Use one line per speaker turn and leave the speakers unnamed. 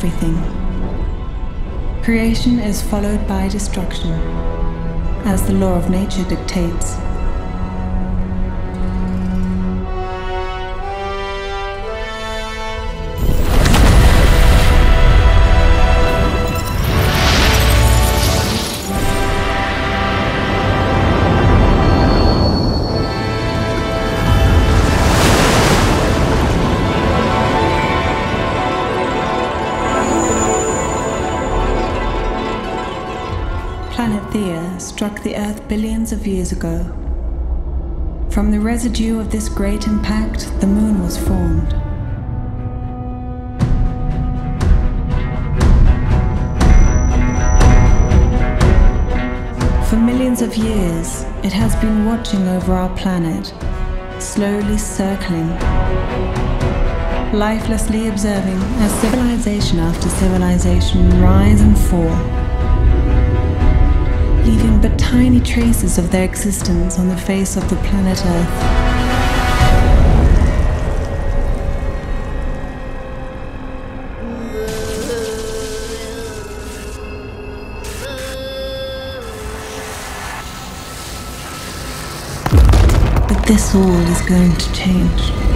everything. Creation is followed by destruction, as the law of nature dictates. Planet Theia struck the Earth billions of years ago. From the residue of this great impact, the Moon was formed. For millions of years, it has been watching over our planet, slowly circling, lifelessly observing as civilization after civilization rise and fall, leaving but tiny traces of their existence on the face of the planet Earth. But this all is going to change.